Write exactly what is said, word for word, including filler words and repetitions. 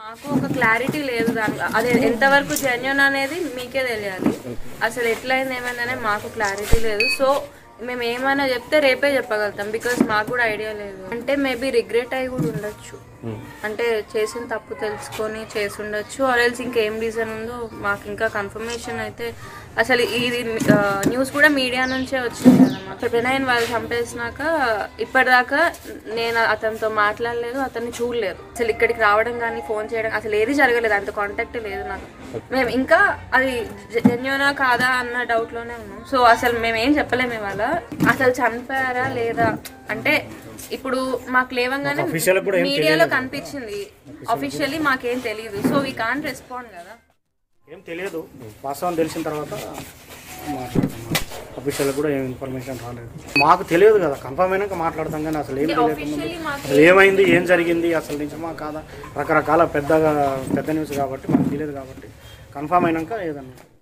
మాకు ఒక క్లారిటీ లేదు దాని అదే ఎంతవరకు జెన్యూన్ అనేది మీకే తెలియాలి. అసలు ఎట్లయింది ఏమైందనే మాకు క్లారిటీ లేదు. సో మేము ఏమైనా చెప్తే రేపే చెప్పగలుగుతాం, బికాస్ మాకు కూడా ఐడియా లేదు. అంటే మేబీ రిగ్రెట్ అయ్యి కూడా ఉండొచ్చు, అంటే చేసిన తప్పు తెలుసుకొని చేసి ఉండొచ్చు. ఆర్ఎల్స్ ఇంకేం రీజన్ ఉందో మాకు ఇంకా కన్ఫర్మేషన్ అయితే. అసలు ఇది న్యూస్ కూడా మీడియా నుంచే వచ్చింది కదన్నమాట. ప్రణయ్ వాళ్ళు చంపేసినాక ఇప్పటిదాకా నేను అతనితో మాట్లాడలేదు, అతన్ని చూడలేదు, అసలు ఇక్కడికి రావడం కానీ ఫోన్ చేయడం అసలు ఏది జరగలేదు, అంత కాంటాక్ట్ లేదు నాకు. మేము ఇంకా అది జెన్యూనా కాదా అన్న డౌట్లోనే ఉన్నాం. సో అసలు మేము ఏం చెప్పలేము ఇవాళ, అసలు చనిపోయారా లేదా అంటే ఇప్పుడు మాకు లేవంగానే మీడియాలో కనిపించింది, అఫీషియల్లీ మాకేం తెలియదు. సో వీ కాంట్ రెస్పాండ్ కదా, ఏం తెలియదు. వాస్తవం తెలిసిన తర్వాత మాట్లాడుతున్నాం. అఫీషియల్ కూడా ఏం ఇన్ఫర్మేషన్ రాలేదు, మాకు తెలియదు కదా. కన్ఫర్మ్ అయినాక మాట్లాడతాం కానీ అసలు ఏం తెలియదు, అసలు ఏమైంది ఏం జరిగింది అసలు నిజమా కాదా రకరకాల పెద్దగా పెద్ద న్యూస్ కాబట్టి మాకు తెలియదు. కాబట్టి కన్ఫర్మ్ అయినాక ఏదన్నా